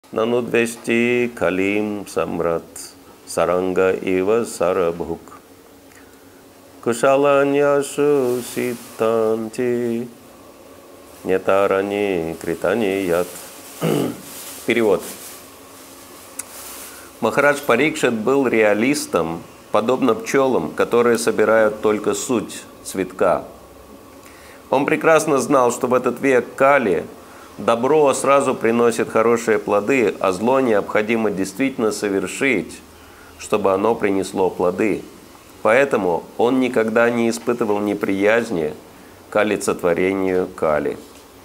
Нанудвешти калим самрат саранга ива сарабхук. Кушаланьяшу ситанти нетарани критани ят. Перевод. Махарадж Парикшит был реалистом, подобно пчелам, которые собирают только суть цветка. Он прекрасно знал, что в этот век Кали добро сразу приносит хорошие плоды, а зло необходимо действительно совершить, чтобы оно принесло плоды. Поэтому он никогда не испытывал неприязни к олицетворению Кали.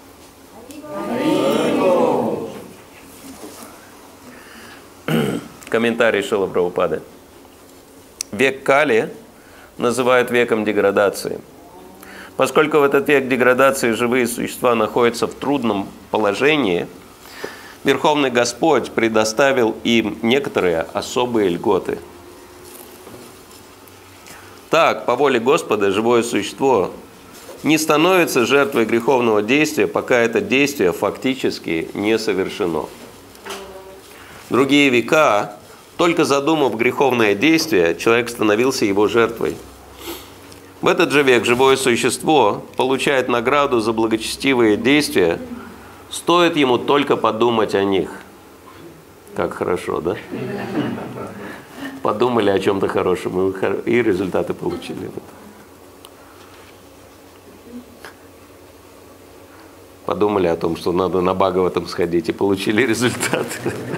Комментарий Шрила Прабхупады. Век Кали называют веком деградации. Поскольку в этот век деградации живые существа находятся в трудном положении, Верховный Господь предоставил им некоторые особые льготы. Так, по воле Господа, живое существо не становится жертвой греховного действия, пока это действие фактически не совершено. В другие века, только задумав греховное действие, человек становился его жертвой. В этот же век живое существо получает награду за благочестивые действия, стоит ему только подумать о них. Как хорошо, да? Подумали о чем-то хорошем и результаты получили. Подумали о том, что надо на Бхагаватам сходить, и получили результаты.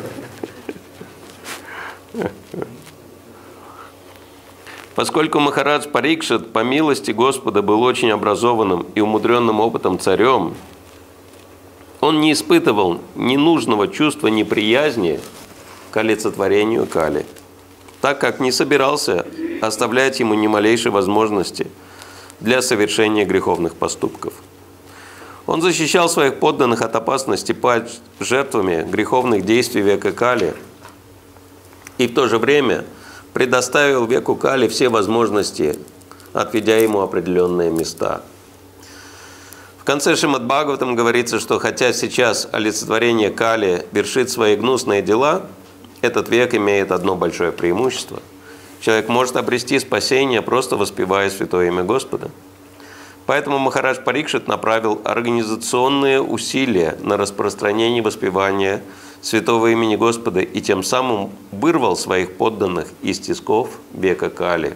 Поскольку Махарадж Парикшит по милости Господа был очень образованным и умудренным опытом царем, он не испытывал ненужного чувства неприязни к олицетворению Кали, так как не собирался оставлять ему ни малейшей возможности для совершения греховных поступков. Он защищал своих подданных от опасности пасть жертвами греховных действий века Кали и в то же время предоставил веку Кали все возможности, отведя ему определенные места. В конце Шримад Бхагаватам говорится, что хотя сейчас олицетворение Кали вершит свои гнусные дела, этот век имеет одно большое преимущество. Человек может обрести спасение, просто воспевая святое имя Господа. Поэтому Махарадж Парикшит направил организационные усилия на распространение воспевания святого имени Господа и тем самым вырвал своих подданных из тисков века Кали.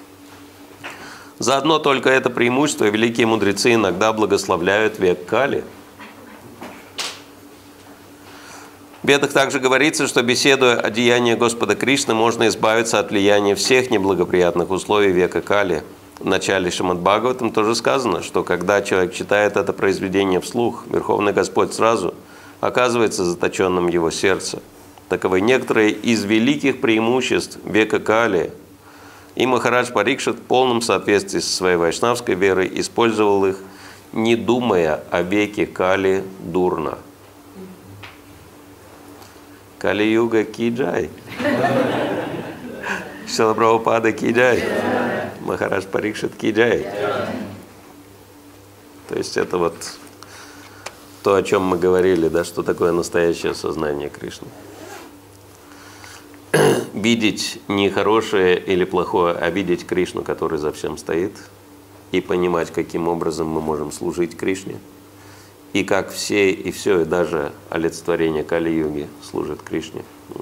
За одно только это преимущество великие мудрецы иногда благословляют век Кали. В Ведах также говорится, что, беседуя о деянии Господа Кришны, можно избавиться от влияния всех неблагоприятных условий века Кали. В начале Шримад Бхагаватам тоже сказано, что когда человек читает это произведение вслух, Верховный Господь сразу оказывается заточенным в его сердце. Таковы некоторые из великих преимуществ века Кали. И Махарадж Парикшит в полном соответствии со своей вайшнавской верой использовал их, не думая о веке Кали дурно. Кали-юга ки-джай. Шрила Прабхупада ки-джай. Махарадж Парикшит ки-джай. То есть это вот то, о чем мы говорили, да, что такое настоящее сознание Кришны. Видеть не хорошее или плохое, а видеть Кришну, который за всем стоит, и понимать, каким образом мы можем служить Кришне, и как все и все, и даже олицетворение Кали-юги служит Кришне.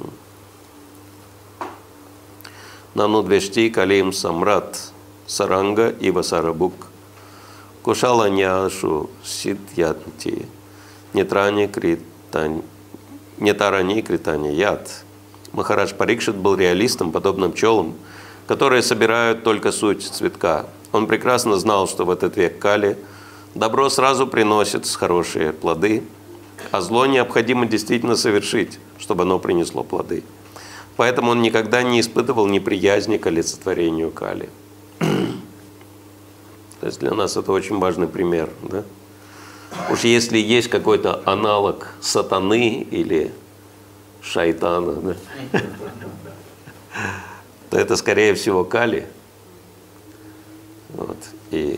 Нанудвешти калим самрат саранга ива сарабук кушаланяшу сидьянти нетарани критани яд. Махарадж Парикшит был реалистом, подобным пчелам, которые собирают только суть цветка. Он прекрасно знал, что в этот век Кали добро сразу приносит хорошие плоды, а зло необходимо действительно совершить, чтобы оно принесло плоды. Поэтому он никогда не испытывал неприязни к олицетворению Кали. То есть для нас это очень важный пример. Да? Уж если есть какой-то аналог сатаны или шайтана, да? То это, скорее всего, Кали. Вот. И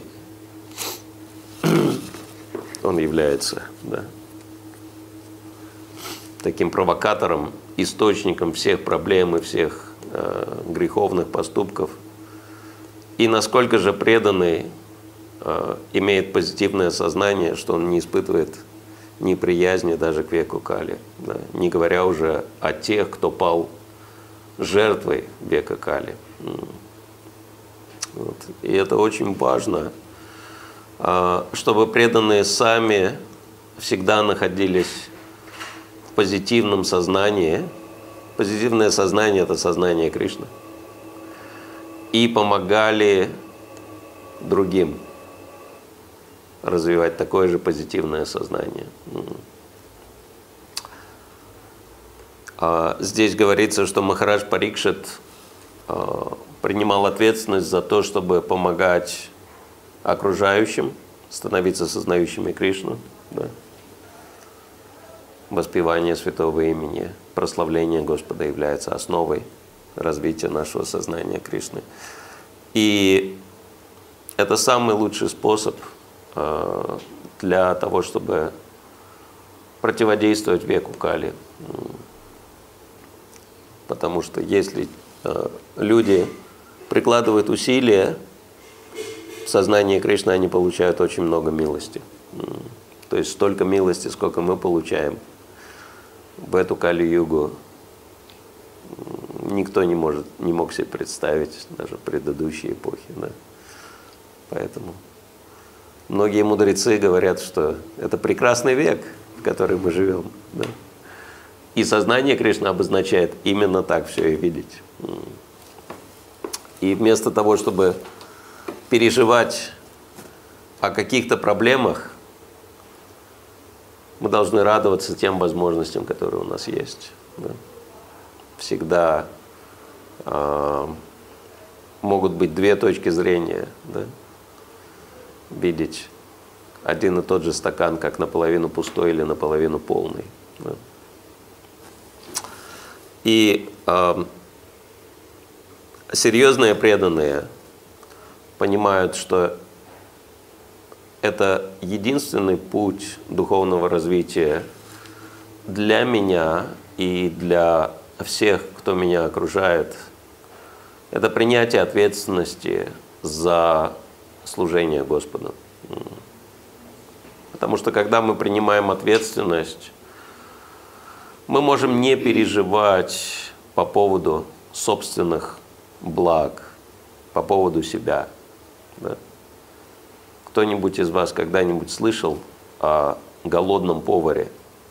он является, да, таким провокатором, источником всех проблем и всех греховных поступков. И насколько же преданный имеет позитивное сознание, что он не испытывает неприязни даже к веку Кали, да? Не говоря уже о тех, кто пал жертвой века Кали. Вот. И это очень важно, чтобы преданные сами всегда находились в позитивном сознании. Позитивное сознание – это сознание Кришны. И помогали другим развивать такое же позитивное сознание. Здесь говорится, что Махарадж Парикшит принимал ответственность за то, чтобы помогать окружающим, становиться сознающими Кришну. Да? Воспевание святого имени, прославление Господа является основой развития нашего сознания Кришны. И это самый лучший способ для того, чтобы противодействовать веку Кали. Потому что если люди прикладывают усилия в сознании Кришны, они получают очень много милости. То есть столько милости, сколько мы получаем в эту Кали-югу, никто не мог себе представить, даже в предыдущей эпохе. Да? Поэтому многие мудрецы говорят, что это прекрасный век, в который мы живем. Да? И сознание Кришны обозначает именно так все и видеть. И вместо того, чтобы переживать о каких-то проблемах, мы должны радоваться тем возможностям, которые у нас есть. Да? Всегда могут быть две точки зрения. Да? Видеть один и тот же стакан как наполовину пустой или наполовину полный. Да? И серьезные преданные понимают, что это единственный путь духовного развития для меня и для всех, кто меня окружает. Это принятие ответственности за служение Господу. Потому что когда мы принимаем ответственность, мы можем не переживать по поводу собственных благ, по поводу себя. Да? Кто-нибудь из вас когда-нибудь слышал о голодном поваре?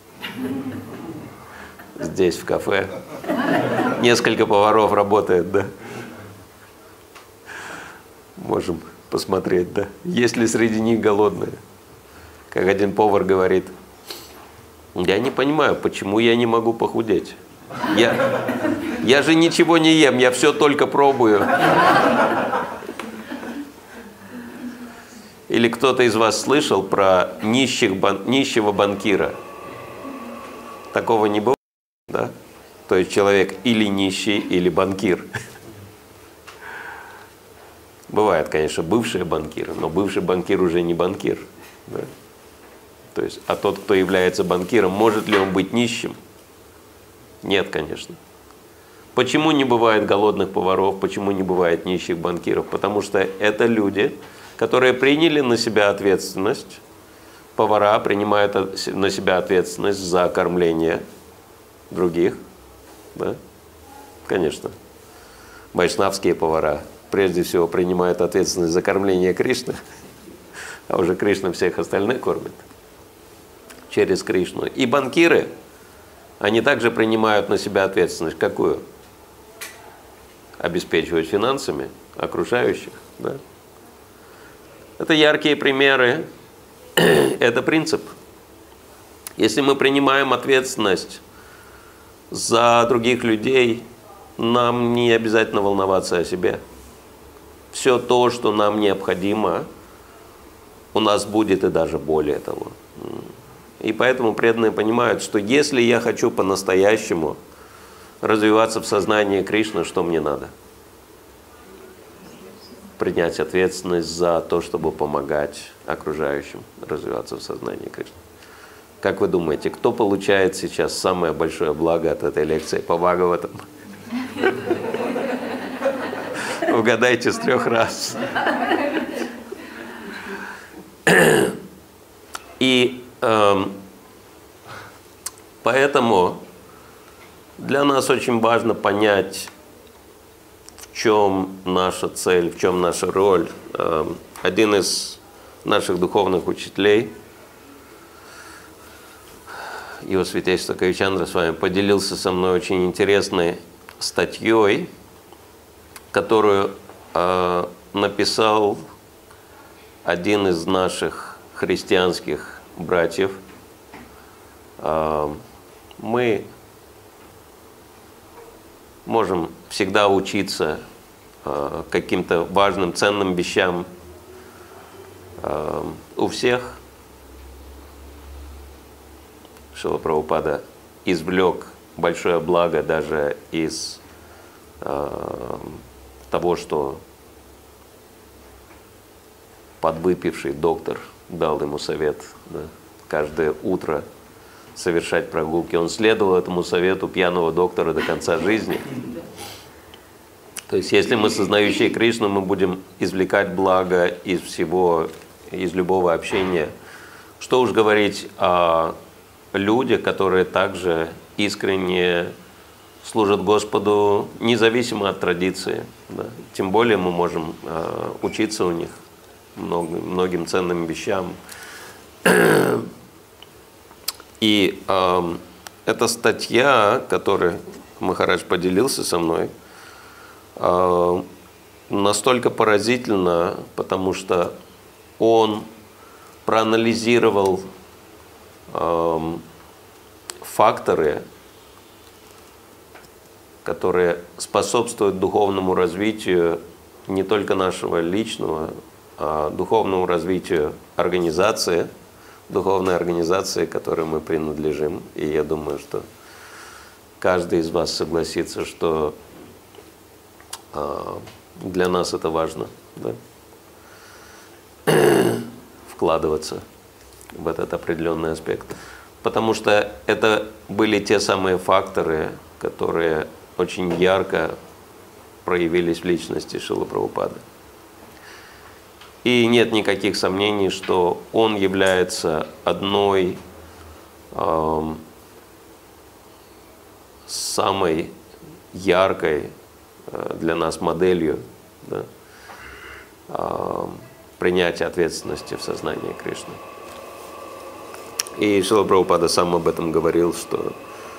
Здесь, в кафе. Несколько поваров работает, да? Можем посмотреть, да? Есть ли среди них голодные? Как один повар говорит: я не понимаю, почему я не могу похудеть. Я же ничего не ем, я все только пробую. Или кто-то из вас слышал про нищего банкира? Такого не бывает, да? То есть человек или нищий, или банкир. Бывает, конечно, бывшие банкиры, но бывший банкир уже не банкир. Да? То есть, а тот, кто является банкиром, может ли он быть нищим? Нет, конечно. Почему не бывает голодных поваров, почему не бывает нищих банкиров? Потому что это люди, которые приняли на себя ответственность. Повара принимают на себя ответственность за кормление других. Да? Конечно. Вайшнавские повара прежде всего принимают ответственность за кормление Кришны, а уже Кришна всех остальных кормит через Кришну. И банкиры, они также принимают на себя ответственность. Какую? Обеспечивать финансами окружающих. Да? Это яркие примеры. Это принцип. Если мы принимаем ответственность за других людей, нам не обязательно волноваться о себе. Все то, что нам необходимо, у нас будет и даже более того. И поэтому преданные понимают, что если я хочу по-настоящему развиваться в сознании Кришны, что мне надо? Принять ответственность за то, чтобы помогать окружающим развиваться в сознании Кришны. Как вы думаете, кто получает сейчас самое большое благо от этой лекции по Бхагаватам? Угадайте с 3 раз. И поэтому для нас очень важно понять, в чем наша цель, в чем наша роль. Один из наших духовных учителей, его святейшество Кавичандра с вами, поделился со мной очень интересной статьей, которую написал один из наших христианских братьев. Мы можем всегда учиться каким-то важным, ценным вещам у всех. Шрила Прабхупада извлек большое благо даже из того, что подвыпивший доктор дал ему совет, да, каждое утро совершать прогулки. Он следовал этому совету пьяного доктора до конца жизни. То есть, если мы сознающие Кришну, мы будем извлекать благо из всего, из любого общения. Что уж говорить о людях, которые также искренне служат Господу, независимо от традиции. Да. Тем более мы можем учиться у них многим ценным вещам. И эта статья, которой Махарадж поделился со мной, настолько поразительна, потому что он проанализировал факторы, которые способствуют духовному развитию не только нашего личного, а духовному развитию организации, духовной организации, которой мы принадлежим. И я думаю, что каждый из вас согласится, что для нас это важно, да? Вкладываться в этот определенный аспект. Потому что это были те самые факторы, которые очень ярко проявились в личности Шрилы Прабхупады. И нет никаких сомнений, что он является одной самой яркой для нас моделью, да, принятия ответственности в сознании Кришны. И Шрила Прабхупада сам об этом говорил, что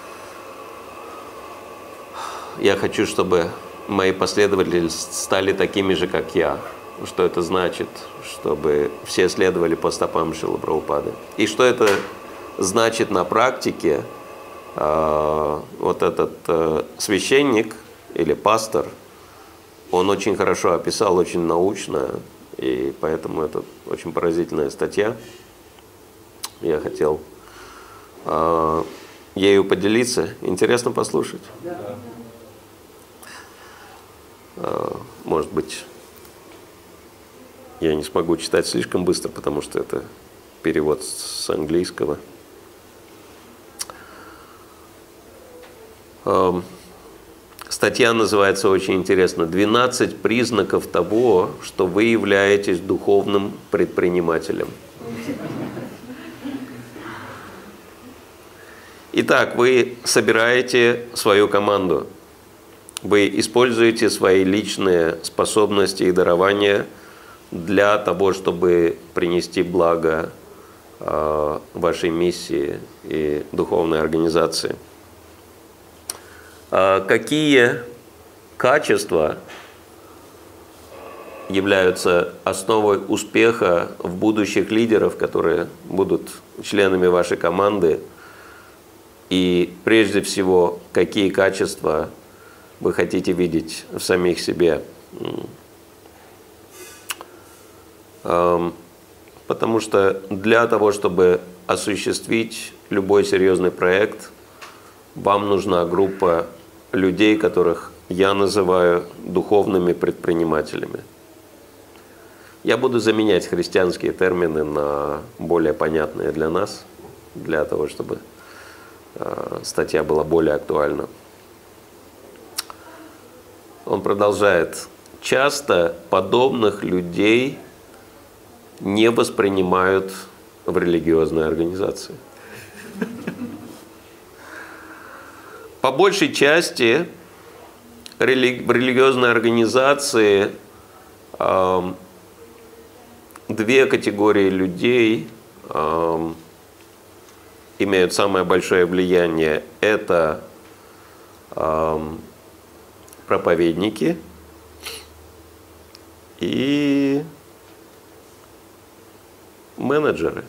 я хочу, чтобы мои последователи стали такими же, как я. Что это значит, чтобы все следовали по стопам Шрилы Прабхупады. И что это значит на практике, вот этот священник или пастор, он очень хорошо описал, очень научно, и поэтому это очень поразительная статья. Я хотел ею поделиться. Интересно послушать? Может быть, я не смогу читать слишком быстро, потому что это перевод с английского. Статья называется очень интересно «12 признаков того, что вы являетесь духовным предпринимателем». Итак, вы собираете свою команду, вы используете свои личные способности и дарования для того, чтобы принести благо вашей миссии и духовной организации. Какие качества являются основой успеха в будущих лидеров, которые будут членами вашей команды? И прежде всего, какие качества вы хотите видеть в самих себе? Потому что для того, чтобы осуществить любой серьезный проект, вам нужна группа людей, которых я называю духовными предпринимателями. Я буду заменять христианские термины на более понятные для нас. для того, чтобы статья была более актуальна. Он продолжает. Часто подобных людей не воспринимают в религиозной организации. По большей части в религиозной организации две категории людей имеют самое большое влияние. Это проповедники и менеджеры.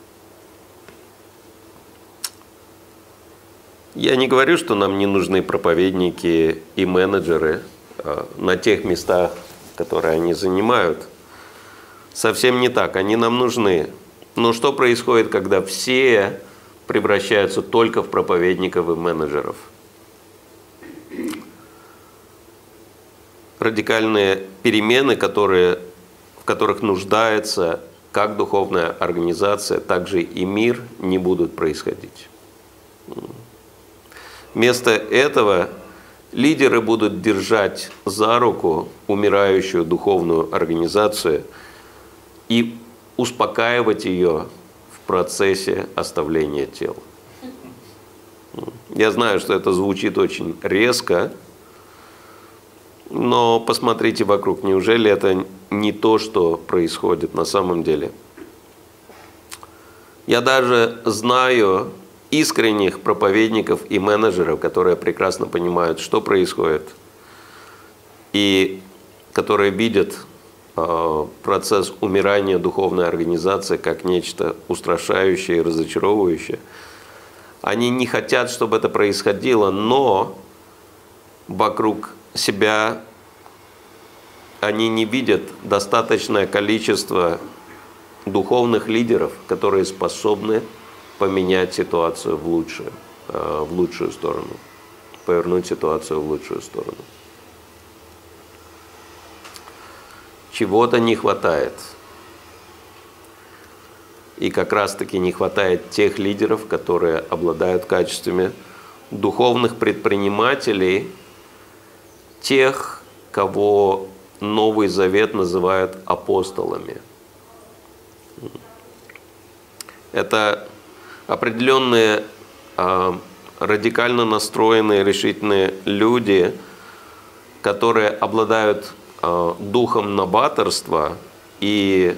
Я не говорю, что нам не нужны проповедники и менеджеры на тех местах, которые они занимают. Совсем не так, они нам нужны. Но что происходит, когда все превращаются только в проповедников и менеджеров? Радикальные перемены, в которых нуждается как духовная организация, так же и мир, не будут происходить. Вместо этого лидеры будут держать за руку умирающую духовную организацию и успокаивать ее в процессе оставления тел. Я знаю, что это звучит очень резко, но посмотрите вокруг. Неужели это не то, что происходит на самом деле? Я даже знаю искренних проповедников и менеджеров, которые прекрасно понимают, что происходит, и которые видят процесс умирания духовной организации как нечто устрашающее и разочаровывающее. Они не хотят, чтобы это происходило, но вокруг себя они не видят достаточное количество духовных лидеров, которые способны поменять ситуацию в лучшую сторону, повернуть ситуацию в лучшую сторону. Чего-то не хватает. И как раз-таки не хватает тех лидеров, которые обладают качествами духовных предпринимателей, тех, кого Новый Завет называет апостолами. Это определенные радикально настроенные, решительные люди, которые обладают духом новаторства и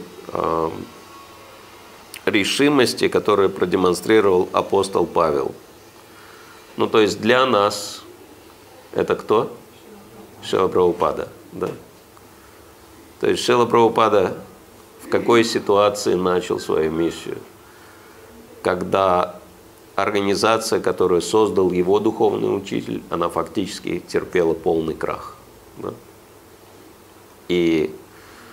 решимости, которую продемонстрировал апостол Павел. Ну, то есть для нас это кто? Шрила Прабхупада, да? То есть Шрила Прабхупада в какой ситуации начал свою миссию? Когда организация, которую создал его духовный учитель, она фактически терпела полный крах. Да? И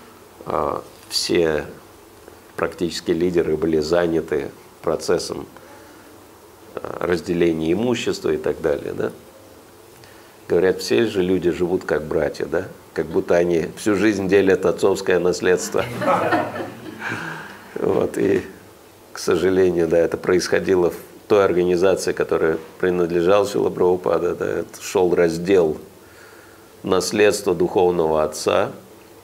все практически лидеры были заняты процессом разделения имущества и так далее. Да? Говорят, все же люди живут как братья, да? Как будто они всю жизнь делят отцовское наследство. Вот, и, к сожалению, да, это происходило в той организации, которая принадлежала Шрила Прабхупада, да, это шел раздел наследства духовного отца,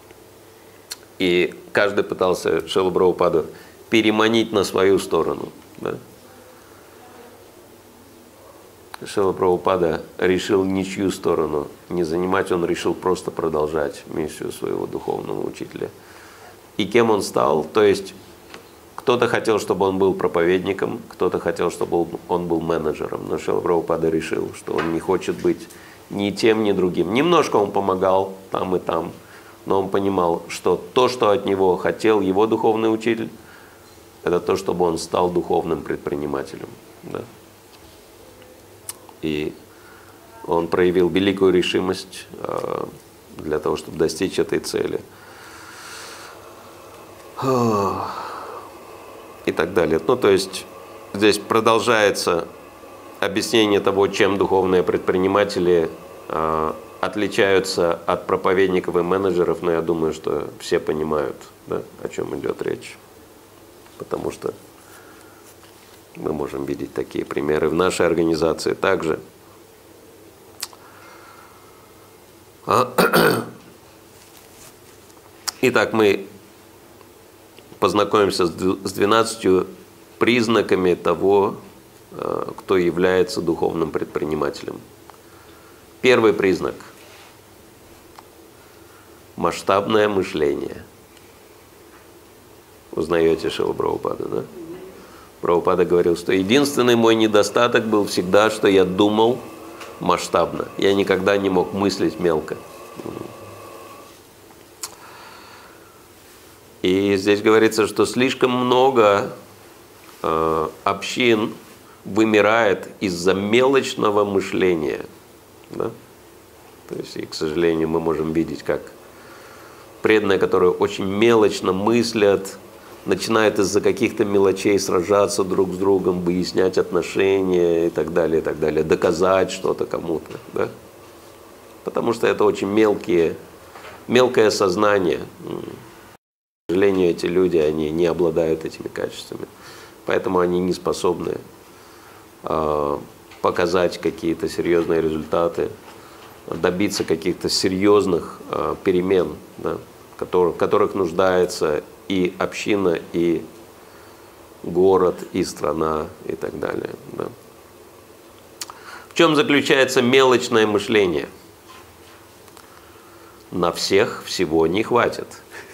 и каждый пытался Шрилу Прабхупаду переманить на свою сторону. Да. Шрила Прабхупада решил ничью сторону не занимать, он решил просто продолжать миссию своего духовного учителя. И кем он стал? То есть кто-то хотел, чтобы он был проповедником, кто-то хотел, чтобы он был менеджером. Но Шрила Прабхупада решил, что он не хочет быть ни тем, ни другим. Немножко он помогал там и там, но он понимал, что то, что от него хотел его духовный учитель, это то, чтобы он стал духовным предпринимателем. Да. И он проявил великую решимость для того, чтобы достичь этой цели. И так далее. Ну, то есть здесь продолжается объяснение того, чем духовные предприниматели отличаются от проповедников и менеджеров, но я думаю, что все понимают, да, о чем идет речь. Потому что Мы можем видеть такие примеры в нашей организации также. Итак, мы познакомимся с 12 признаками того, кто является духовным предпринимателем. Первый признак – масштабное мышление. Узнаете Шрила Прабхупаду, да? Прабхупада говорил, что единственный мой недостаток был всегда, что я думал масштабно. Я никогда не мог мыслить мелко. И здесь говорится, что слишком много общин вымирает из-за мелочного мышления. Да? То есть, и, к сожалению, мы можем видеть, как преданные, которые очень мелочно мыслят, начинают из-за каких-то мелочей сражаться друг с другом, выяснять отношения и так далее, доказать что-то кому-то. Да? Потому что это очень мелкое сознание. К сожалению, эти люди, они не обладают этими качествами. Поэтому они не способны показать какие-то серьезные результаты, добиться каких-то серьезных перемен, да, в которых нуждается и община, и город, и страна, и так далее. Да. В чем заключается мелочное мышление? На всех всего не хватит.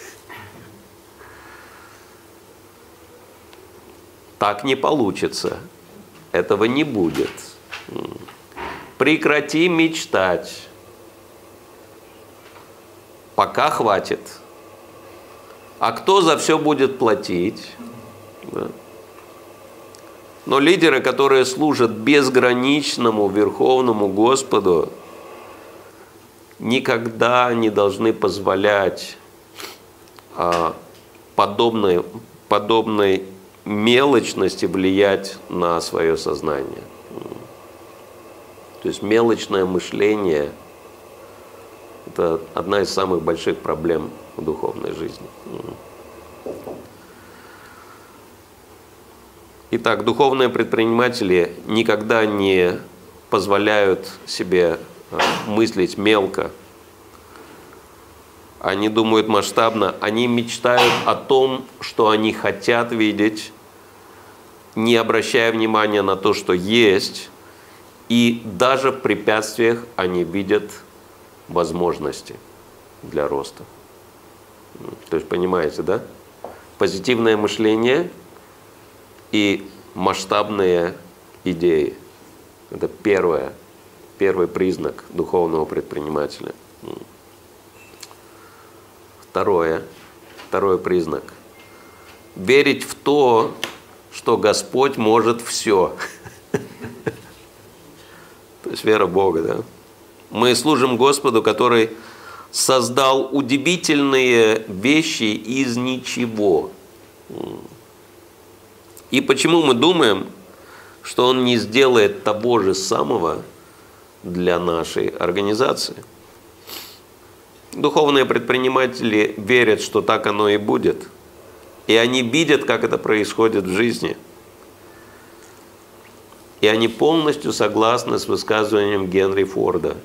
Так не получится. Этого не будет. Прекрати мечтать. Пока хватит. А кто за все будет платить? Да. Но лидеры, которые служат безграничному Верховному Господу, никогда не должны позволять подобной мелочности влиять на свое сознание. То есть мелочное мышление – это одна из самых больших проблем в духовной жизни. Итак, духовные предприниматели никогда не позволяют себе мыслить мелко. Они думают масштабно, они мечтают о том, что они хотят видеть, не обращая внимания на то, что есть, и даже в препятствиях они видят возможности для роста. То есть, понимаете, да? Позитивное мышление и масштабные идеи. Это первый признак духовного предпринимателя. Второй признак. Верить в то, что Господь может все. То есть вера в Бога, да? Мы служим Господу, который создал удивительные вещи из ничего. И почему мы думаем, что Он не сделает того же самого для нашей организации? Духовные предприниматели верят, что так оно и будет. И они видят, как это происходит в жизни. И они полностью согласны с высказыванием Генри Форда.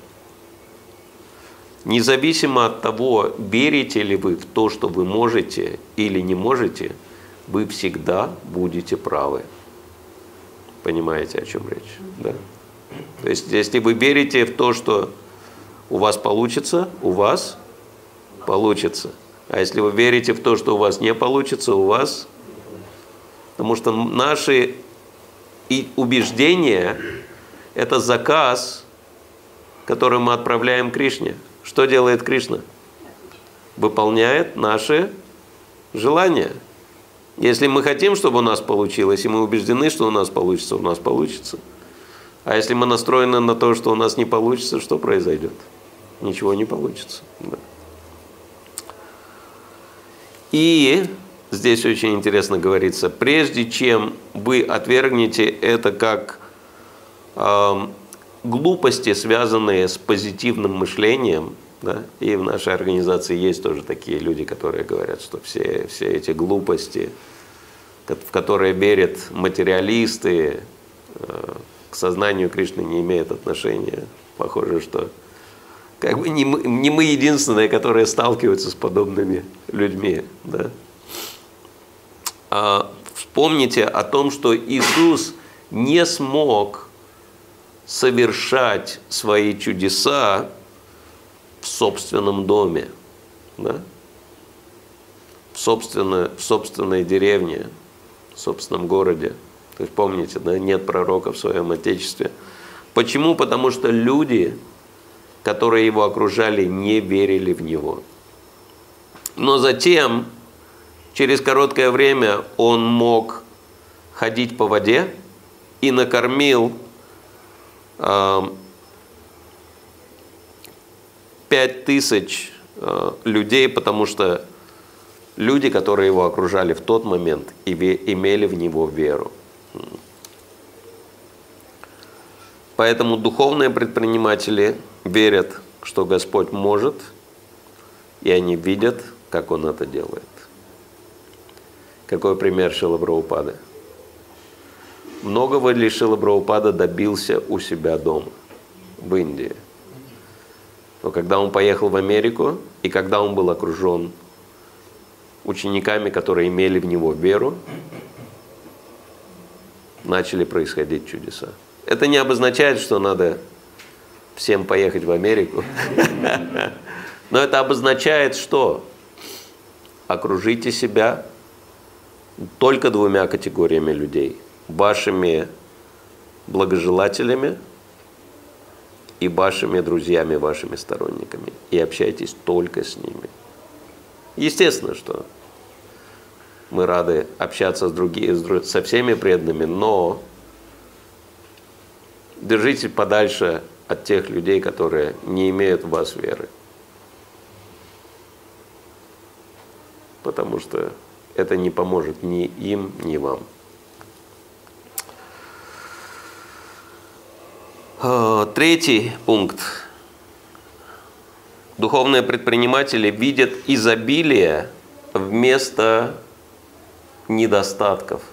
Независимо от того, верите ли вы в то, что вы можете или не можете, вы всегда будете правы. Понимаете, о чем речь? Да? То есть, если вы верите в то, что у вас получится, у вас получится. А если вы верите в то, что у вас не получится, у вас... Потому что наши убеждения – это заказ, который мы отправляем Кришне. Что делает Кришна? Выполняет наши желания. Если мы хотим, чтобы у нас получилось, и мы убеждены, что у нас получится. А если мы настроены на то, что у нас не получится, что произойдет? Ничего не получится. Да. И здесь очень интересно говорится, прежде чем вы отвергнете это как глупости, связанные с позитивным мышлением, да, и в нашей организации есть тоже такие люди, которые говорят, что все эти глупости, в которые верят материалисты, к сознанию Кришны не имеет отношения. Похоже, что как бы не мы единственные, которые сталкиваются с подобными людьми. Да? Вспомните о том, что Иисус не смог совершать свои чудеса в собственном доме, да? в собственной деревне, в собственном городе. То есть помните, да, нет пророка в своем отечестве. Почему? Потому что люди, которые его окружали, не верили в него. Но затем, через короткое время, он мог ходить по воде и накормил 5000 людей, потому что люди, которые его окружали в тот момент, имели в него веру. Поэтому духовные предприниматели верят, что Господь может, и они видят, как Он это делает. Какой пример Шрила Прабхупады? Многого ли Шрила Прабхупада добился у себя дома, в Индии? Но когда он поехал в Америку, и когда он был окружен учениками, которые имели в него веру, начали происходить чудеса. Это не обозначает, что надо всем поехать в Америку. Но это обозначает, что окружите себя только двумя категориями людей. Вашими благожелателями и вашими друзьями, вашими сторонниками. И общайтесь только с ними. Естественно, что мы рады общаться со всеми преданными, но держитесь подальше от тех людей, которые не имеют в вас веры. Потому что это не поможет ни им, ни вам. Третий пункт. Духовные предприниматели видят изобилие вместо недостатков.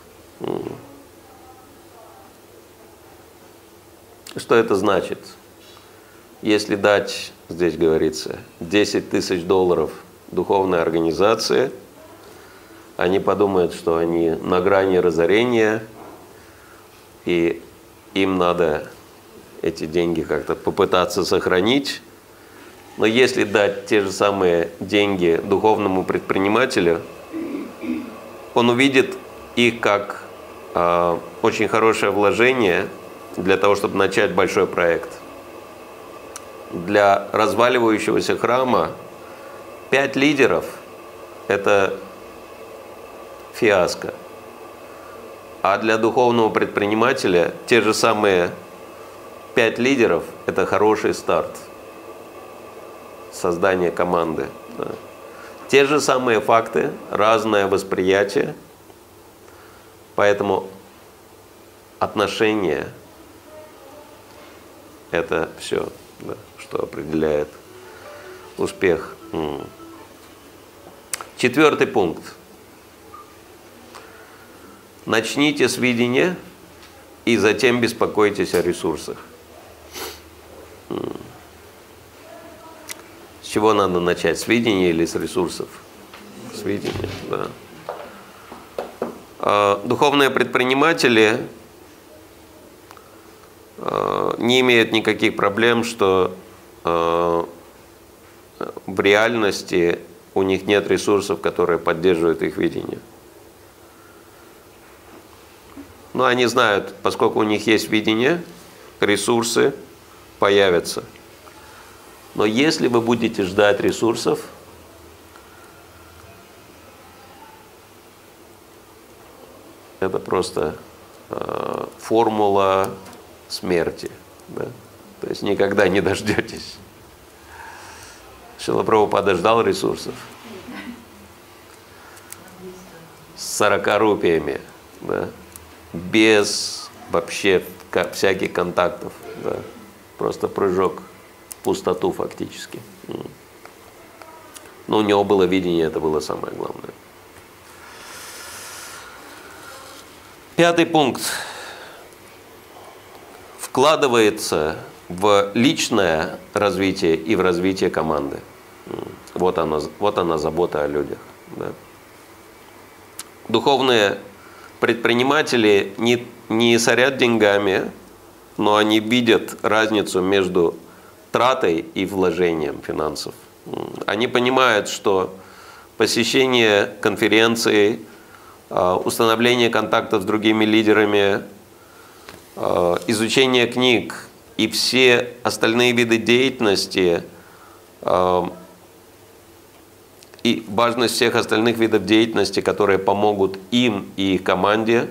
Что это значит? Если дать, здесь говорится, $10 000 духовной организации, они подумают, что они на грани разорения, и им надо эти деньги как-то попытаться сохранить. Но если дать те же самые деньги духовному предпринимателю, он увидит их как очень хорошее вложение для того, чтобы начать большой проект. Для разваливающегося храма 5 лидеров – это фиаско. А для духовного предпринимателя те же самые 5 лидеров – это хороший старт. Создание команды. Да. Те же самые факты, разное восприятие. Поэтому отношения – это все, да, что определяет успех. 4-й пункт. Начните с видения и затем беспокойтесь о ресурсах. С чего надо начать? С видения или с ресурсов? С видения, да. Духовные предприниматели не имеют никаких проблем, что в реальности у них нет ресурсов, которые поддерживают их видение. Но они знают, поскольку у них есть видение, ресурсы появятся. Но если вы будете ждать ресурсов, это просто формула смерти. Да? То есть никогда не дождетесь. Шрила Прабхупада ждал ресурсов с 40 рупиями, да? Без вообще всяких контактов. Да? Просто прыжок в пустоту фактически. Но у него было видение, это было самое главное. 5-й пункт. Вкладывается в личное развитие и в развитие команды. Вот она забота о людях. Да. Духовные предприниматели не сорят деньгами, но они видят разницу между тратой и вложением финансов. Они понимают, что посещение конференций, установление контактов с другими лидерами, изучение книг и все остальные виды деятельности и важность всех остальных видов деятельности, которые помогут им и их команде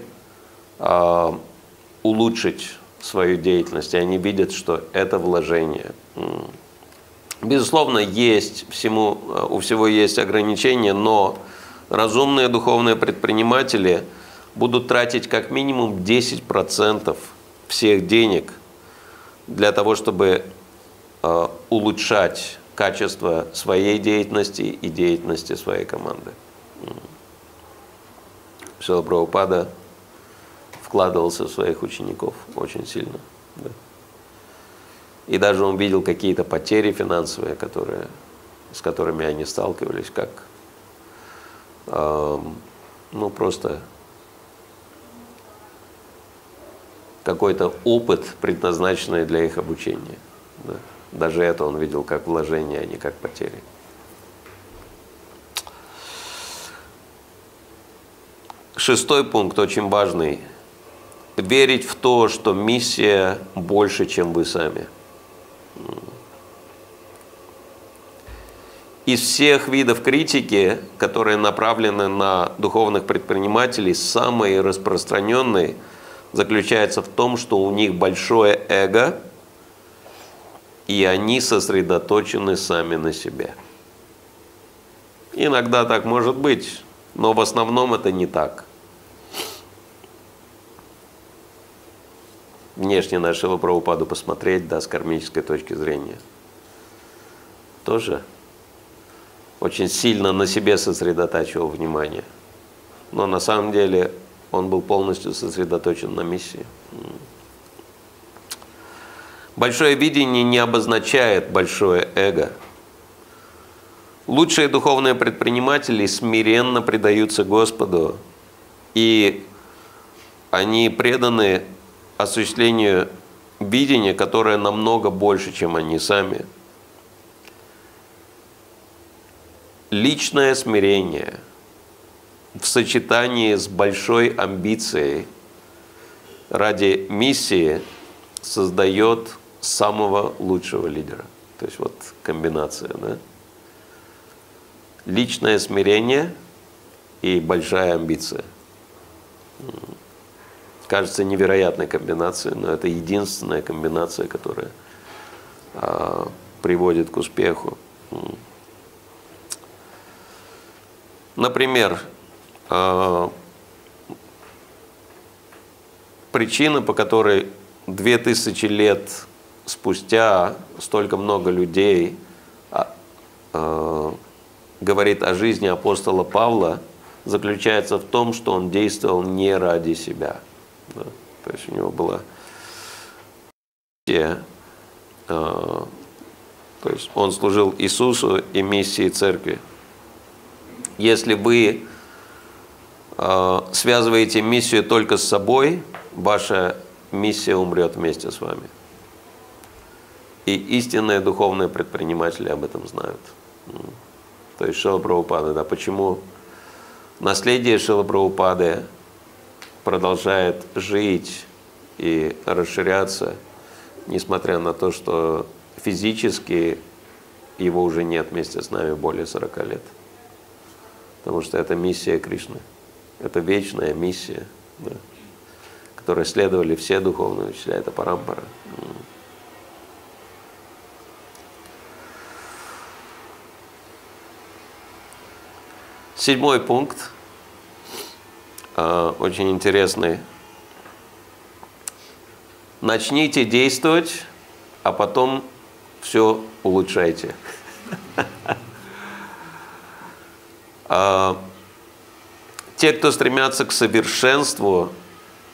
улучшить свою деятельность. И они видят, что это вложение. Безусловно, у всего есть ограничения, но разумные духовные предприниматели будут тратить как минимум 10% всех денег для того, чтобы улучшать качество своей деятельности и деятельности своей команды. Шрила Прабхупада вкладывался в своих учеников очень сильно. Да. И даже он видел какие-то потери финансовые, с которыми они сталкивались, как просто какой-то опыт, предназначенный для их обучения. Да. Даже это он видел как вложение, а не как потери. Шестой пункт, очень важный. Верить в то, что миссия больше, чем вы сами. Из всех видов критики, которые направлены на духовных предпринимателей, самый распространенный заключается в том, что у них большое эго, и они сосредоточены сами на себе. Иногда так может быть, но в основном это не так. Внешне на Шрилу Прабхупаду посмотреть, да, с кармической точки зрения, тоже очень сильно на себе сосредотачивал внимание. Но на самом деле он был полностью сосредоточен на миссии. Большое видение не обозначает большое эго. Лучшие духовные предприниматели смиренно предаются Господу, и они преданы осуществлению видения, которое намного больше, чем они сами. Личное смирение в сочетании с большой амбицией ради миссии создает самого лучшего лидера. То есть вот комбинация, да? Личное смирение и большая амбиция. Кажется невероятной комбинацией, но это единственная комбинация, которая приводит к успеху. Например, причина, по которой 2000 лет спустя столько много людей говорит о жизни апостола Павла, заключается в том, что он действовал не ради себя. Да? То есть у него была миссия, то есть он служил Иисусу и миссии церкви. Если вы связываете миссию только с собой, ваша миссия умрет вместе с вами. И истинные духовные предприниматели об этом знают. То есть Шрила Прабхупада, да, почему наследие Шрилы Прабхупады продолжает жить и расширяться, несмотря на то, что физически его уже нет вместе с нами более 40 лет. Потому что это миссия Кришны. Это вечная миссия, да, которой следовали все духовные учителя, это парампара. Седьмой пункт, очень интересный. Начните действовать, а потом все улучшайте. Те, кто стремятся к совершенству,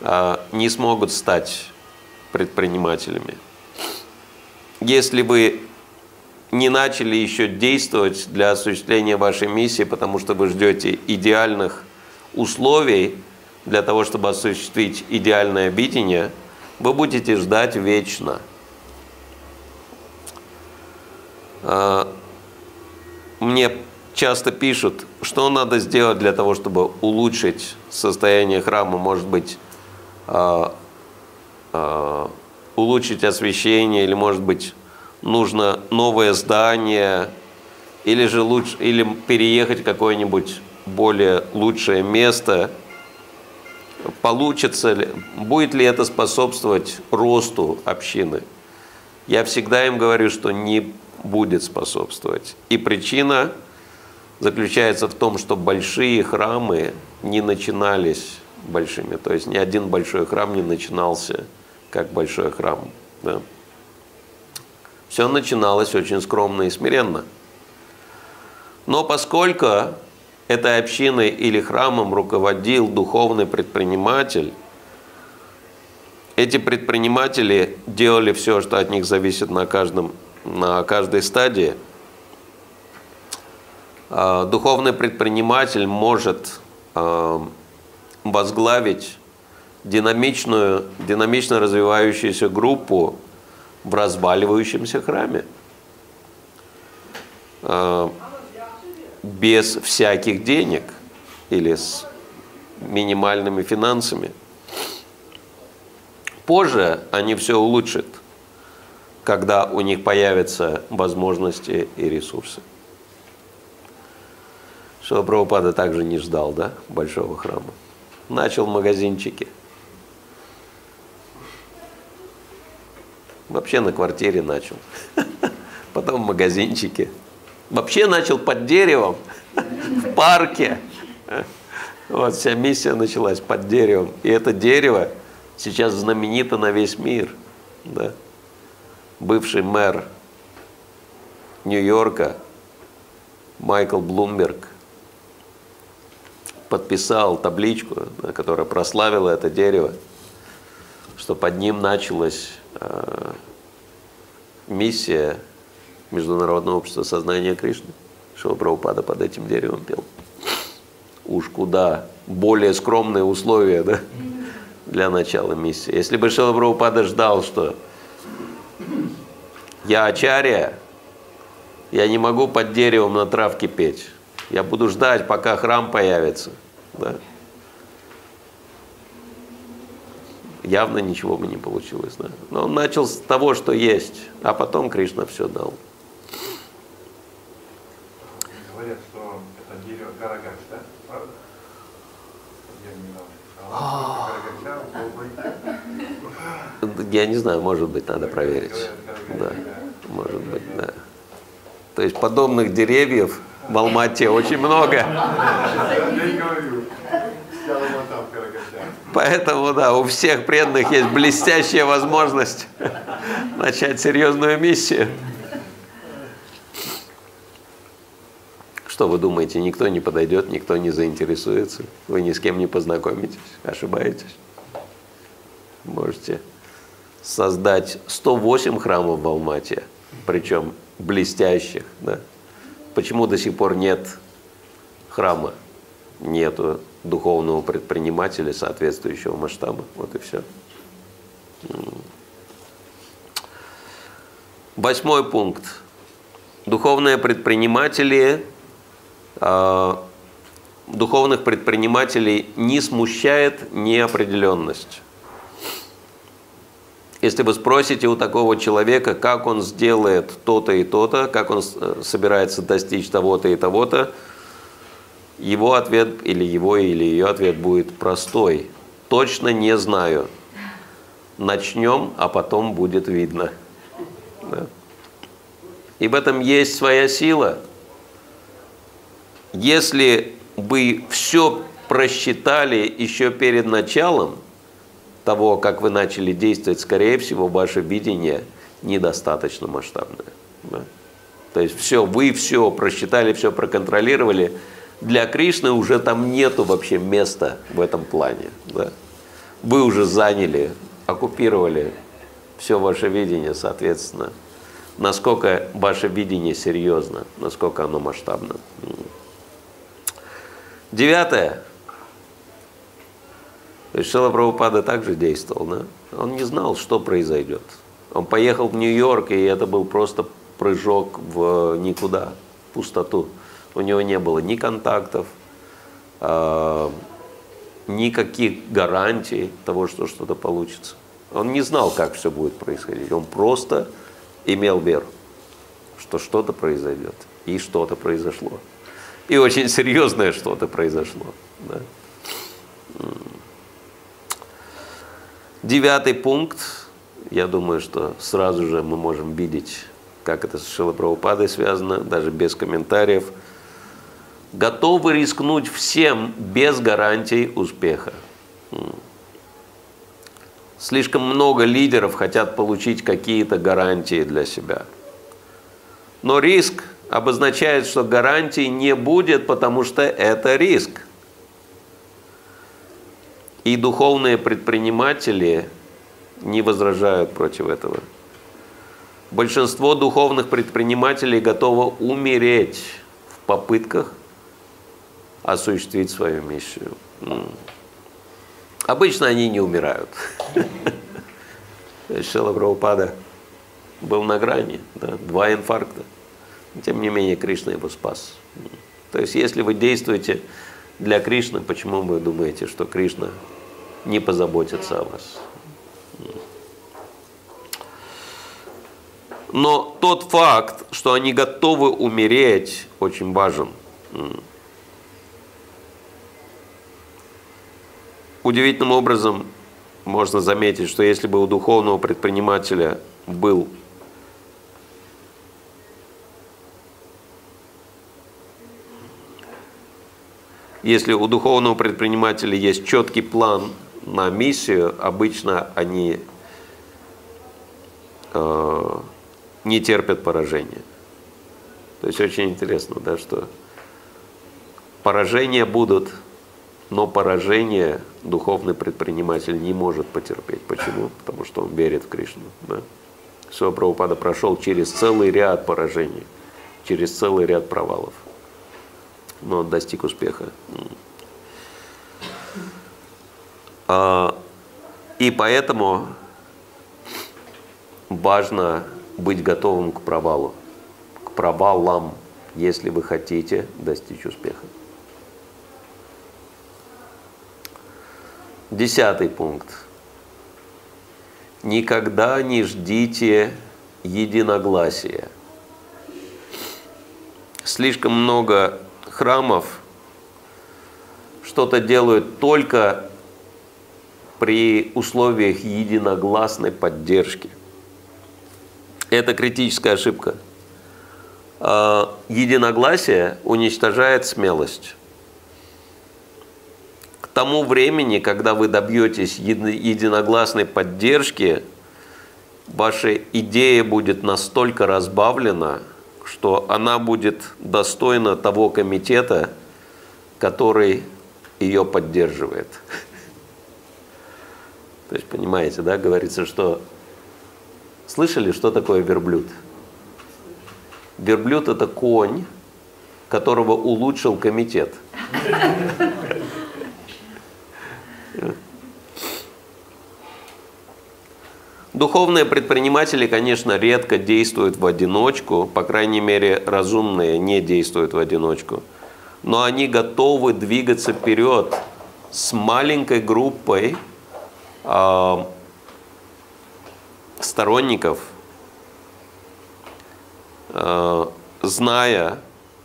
не смогут стать предпринимателями. Если вы не начали еще действовать для осуществления вашей миссии, потому что вы ждете идеальных условий для того, чтобы осуществить идеальное видение, вы будете ждать вечно. Мне часто пишут, что надо сделать для того, чтобы улучшить состояние храма, может быть, улучшить освещение, или, может быть, нужно новое здание, или же лучше, или переехать в какое-нибудь более лучшее место. Получится ли, будет ли это способствовать росту общины? Я всегда им говорю, что не будет способствовать. И причина заключается в том, что большие храмы не начинались большими. То есть ни один большой храм не начинался как большой храм. Да? Все начиналось очень скромно и смиренно. Но поскольку этой общиной или храмом руководил духовный предприниматель, эти предприниматели делали все, что от них зависит на каждой стадии. Духовный предприниматель может возглавить динамично развивающуюся группу в разваливающемся храме без всяких денег или с минимальными финансами. Позже они все улучшат, когда у них появятся возможности и ресурсы. Шрила Прабхупада также не ждал, да, большого храма. Начал магазинчики. Вообще на квартире начал. Потом магазинчики. Вообще начал под деревом, в парке. Вот вся миссия началась под деревом. И это дерево сейчас знаменито на весь мир. Да? Бывший мэр Нью-Йорка Майкл Блумберг подписал табличку, которая прославила это дерево, что под ним началась миссия Международного общества сознания Кришны. Шрила Прабхупада под этим деревом пел. Уж куда более скромные условия, да, для начала миссии. Если бы Шрила Прабхупада ждал, что я ачарья, я не могу под деревом на травке петь. Я буду ждать, пока храм появится. Да? Явно ничего бы не получилось. Да? Но он начал с того, что есть, а потом Кришна все дал. Говорят, что это дерево Карагакш, да? Правда? Я не знаю, может быть, надо проверить. Да, может быть, да. То есть подобных деревьев в Алмате очень много. Я не говорю. Поэтому, да, у всех преданных есть блестящая возможность начать серьезную миссию. Что вы думаете, никто не подойдет, никто не заинтересуется? Вы ни с кем не познакомитесь? Ошибаетесь? Можете создать 108 храмов в Алмате, причем блестящих. Да? Почему до сих пор нет храма? Нету духовного предпринимателя соответствующего масштаба. Вот и все. 8 пункт. Духовные предприниматели, духовных предпринимателей не смущает неопределенность. Если вы спросите у такого человека, как он сделает то-то и то-то, как он собирается достичь того-то и того-то, его ответ или ее ответ будет простой. Точно не знаю. Начнем, а потом будет видно. Да. И в этом есть своя сила. Если вы все просчитали еще перед началом того, как вы начали действовать, скорее всего, ваше видение недостаточно масштабное. Да? То есть вы все просчитали, все проконтролировали. Для Кришны уже там нету вообще места в этом плане. Да? вы уже заняли, оккупировали все ваше видение, соответственно, насколько ваше видение серьезно, насколько оно масштабно. 9. То есть Шрила Прабхупада также действовал, да? Он не знал, что произойдет. Он поехал в Нью-Йорк, и это был просто прыжок в никуда, в пустоту. У него не было ни контактов, никаких гарантий того, что что-то получится. Он не знал, как все будет происходить. Он просто имел веру, что что-то произойдет. И что-то произошло. И очень серьезное что-то произошло. Да? 9 пункт. Я думаю, что сразу же мы можем видеть, как это с Шрилой Прабхупадой связано, даже без комментариев. Готовы рискнуть всем без гарантий успеха. Слишком много лидеров хотят получить какие-то гарантии для себя. Но риск обозначает, что гарантий не будет, потому что это риск. И духовные предприниматели не возражают против этого. Большинство духовных предпринимателей готово умереть в попытках осуществить свою миссию. Обычно они не умирают. Шрила Прабхупада был на грани, да, 2 инфаркта. Тем не менее, Кришна его спас. То есть, если вы действуете для Кришны, почему вы думаете, что Кришна не позаботится о вас? Но тот факт, что они готовы умереть, очень важен. Удивительным образом можно заметить, что если бы у духовного предпринимателя был Если у духовного предпринимателя есть четкий план на миссию, обычно они не терпят поражения. То есть очень интересно, да, что поражения будут, но поражение духовный предприниматель не может потерпеть. Почему? Потому что он верит в Кришну. Да? Шрила Прабхупада прошел через целый ряд поражений, через целый ряд провалов, но он достиг успеха. И поэтому важно быть готовым к провалу, к провалам, если вы хотите достичь успеха. 10 пункт. Никогда не ждите единогласия. Слишком много храмов что-то делают только при условиях единогласной поддержки. Это критическая ошибка. Единогласие уничтожает смелость. К тому времени, когда вы добьетесь единогласной поддержки, ваша идея будет настолько разбавлена, что она будет достойна того комитета, который ее поддерживает. То есть, понимаете, да, говорится, что... Слышали, что такое верблюд? Верблюд – это конь, которого улучшил комитет. Духовные предприниматели, конечно, редко действуют в одиночку, по крайней мере, разумные не действуют в одиночку, но они готовы двигаться вперед с маленькой группой сторонников, зная,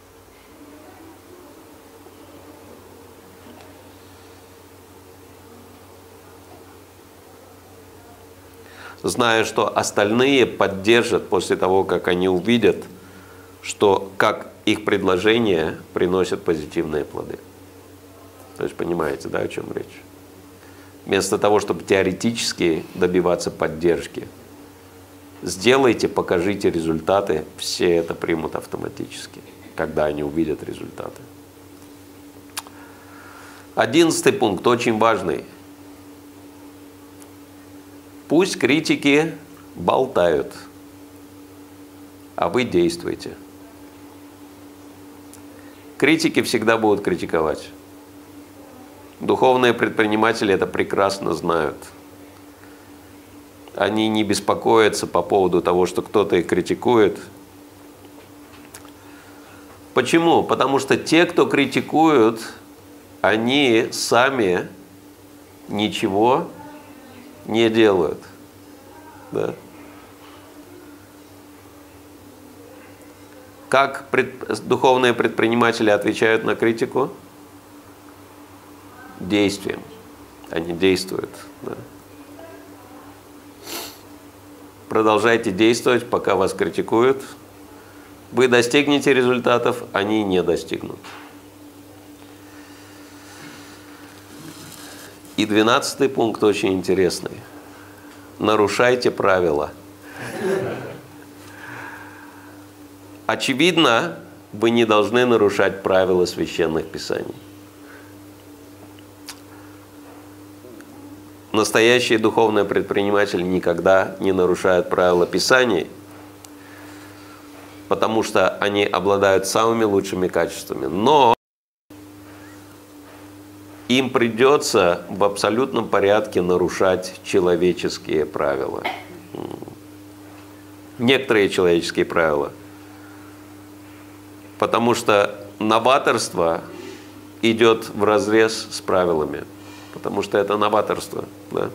что остальные поддержат после того, как они увидят, что как их предложение приносит позитивные плоды. То есть понимаете, да, о чем речь? Вместо того, чтобы теоретически добиваться поддержки, сделайте, покажите результаты, все это примут автоматически, когда они увидят результаты. 11 пункт, очень важный. Пусть критики болтают, а вы действуйте. Критики всегда будут критиковать. Духовные предприниматели это прекрасно знают. Они не беспокоятся по поводу того, что кто-то их критикует. Почему? Потому что те, кто критикуют, они сами ничего не делают. Да? Как духовные предприниматели отвечают на критику? Действием. Они действуют. Да? Продолжайте действовать, пока вас критикуют. Вы достигнете результатов, они не достигнут. И 12-й пункт очень интересный. Нарушайте правила. Очевидно, вы не должны нарушать правила священных писаний. Настоящие духовные предприниматели никогда не нарушают правила Писаний, потому что они обладают самыми лучшими качествами. Но им придется в абсолютном порядке нарушать человеческие правила. Некоторые человеческие правила. Потому что новаторство идет вразрез с правилами. Потому что это новаторство. Да?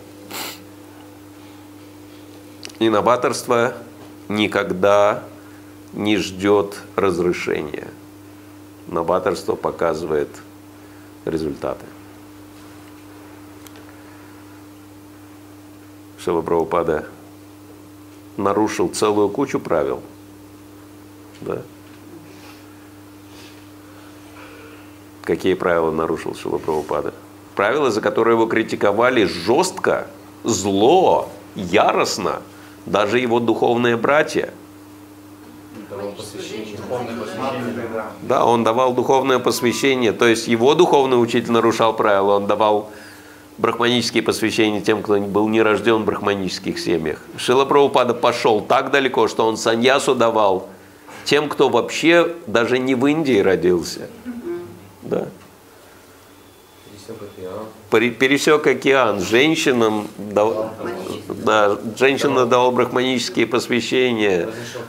И новаторство никогда не ждет разрешения. Новаторство показывает результаты. Шрила Прабхупада нарушил целую кучу правил. Да? Какие правила нарушил Шрила Прабхупада? Правила, за которые его критиковали жестко, зло, яростно, даже его духовные братья. Да, он давал духовное посвящение, то есть его духовный учитель нарушал правила, он давал брахманические посвящения тем, кто был не рожден в брахманических семьях. Шрила Прабхупада пошел так далеко, что он саньясу давал тем, кто вообще даже не в Индии родился. Да. Пересек океан. Женщинам давал брахманические посвящения.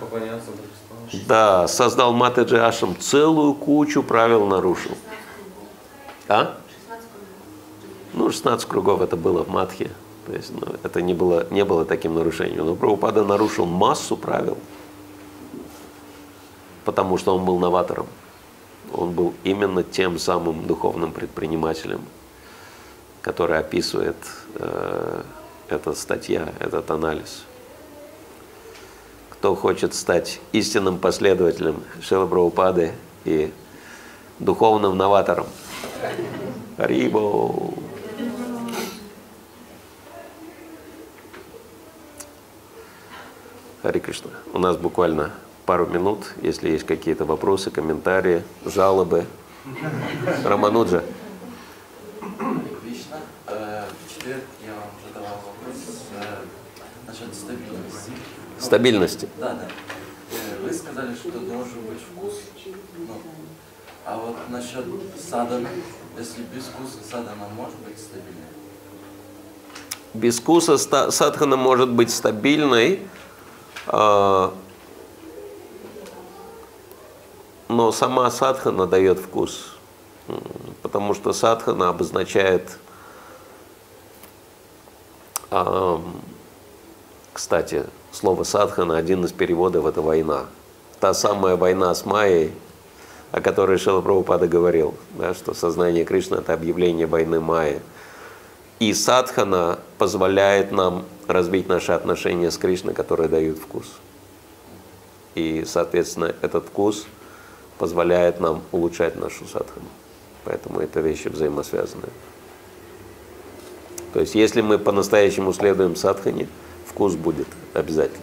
Да, создал Матаджи Ашрам. Целую кучу правил нарушил. А? 16 кругов это было в Мадхе. То есть, это не было таким нарушением. Но Прабхупада нарушил массу правил. Потому что он был новатором. Он был именно тем самым духовным предпринимателем, который описывает эта статья, этот анализ. Кто хочет стать истинным последователем Шрилы Прабхупады и духовным новатором? Харибо! Хари Кришна. У нас буквально пару минут, если есть какие-то вопросы, комментарии, жалобы. Рамануджа. Кришна, в четверг я вам задавал вопрос насчет стабильности. Стабильности. Да. Вы сказали, что должен быть вкус. А вот насчет садханы, если без вкуса садхана может быть стабильной? Без вкуса садхана может быть стабильной, но сама садхана дает вкус, потому что садхана обозначает, кстати, слово садхана, один из переводов — это война. Та самая война с Майей, о которой Шрила Прабхупада говорил, да, что сознание Кришны — это объявление войны Майи. И садхана позволяет нам развить наши отношения с Кришной, которые дают вкус. И, соответственно, этот вкус позволяет нам улучшать нашу садхану. Поэтому это вещи взаимосвязаны. То есть, если мы по-настоящему следуем садхане, вкус будет обязательно.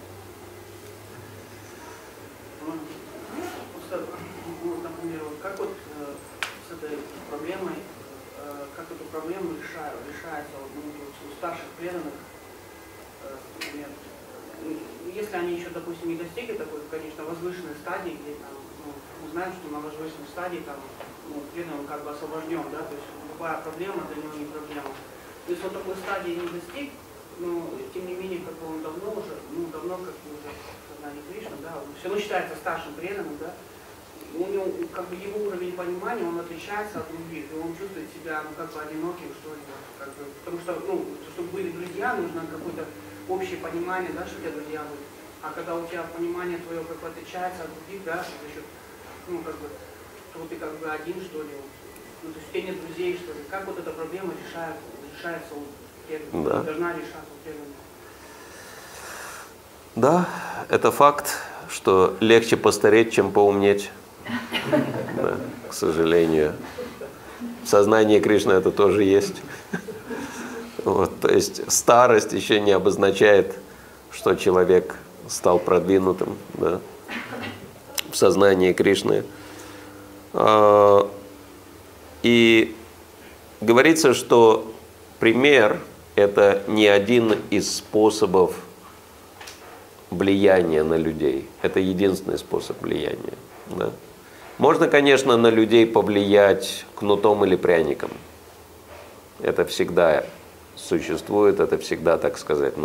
Например, как вот с этой проблемой, как эту проблему решается у старших преданных, например, если они еще, допустим, не достигли такой, конечно, возвышенной стадии, где там, мы знаем, что на возвышенной стадии там, преданный как бы освобожден, да, то есть любая проблема для него не проблема. То есть он такой стадии не достиг, но тем не менее, как бы он давно уже, давно как бы уже в сознании Кришны, да, он все равно считается старшим преданным, да, у него, как бы его уровень понимания, он отличается от других, и он чувствует себя, как бы одиноким, что ли, как бы, потому что, чтобы были друзья, нужно какое-то общее понимание, да, что у тебя друзья были. А когда у тебя понимание твое как бы отличается от других, да, что за счет, как бы, что ты как бы один, что ли, то есть у тебя нет друзей, что ли, как вот эта проблема решается у преданных, Да. должна решаться у преданных? Да, это факт, что легче постареть, чем поумнеть. Да, к сожалению. В сознании Кришны это тоже есть. Вот, то есть старость еще не обозначает, что человек стал продвинутым, да, в сознании Кришны. И говорится, что пример – это не один из способов влияния на людей. Это единственный способ влияния. Да. Можно, конечно, на людей повлиять кнутом или пряником. Это всегда существует, это всегда, так сказать,